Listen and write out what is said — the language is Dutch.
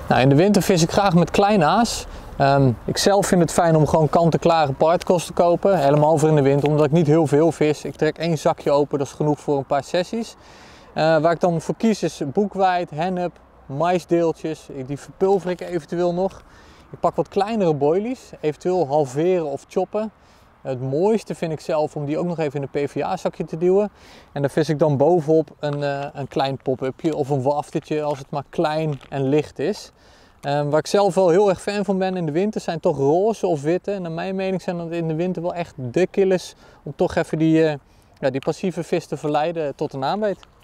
Nou, in de winter vis ik graag met klein aas. Ik zelf vind het fijn om gewoon kant-en-klare particles te kopen. Helemaal voor in de winter, omdat ik niet heel veel vis. Ik trek 1 zakje open, dat is genoeg voor een paar sessies. Waar ik dan voor kies is boekweit, hennep, maisdeeltjes. Die verpulver ik eventueel nog. Ik pak wat kleinere boilies, eventueel halveren of choppen. Het mooiste vind ik zelf om die ook nog even in een PVA zakje te duwen. En daar vis ik dan bovenop een klein pop-upje of een waftertje als het maar klein en licht is. Waar ik zelf wel heel erg fan van ben in de winter zijn toch roze of witte. En naar mijn mening zijn dat in de winter wel echt de killers om toch even die passieve vis te verleiden tot een aanbeet.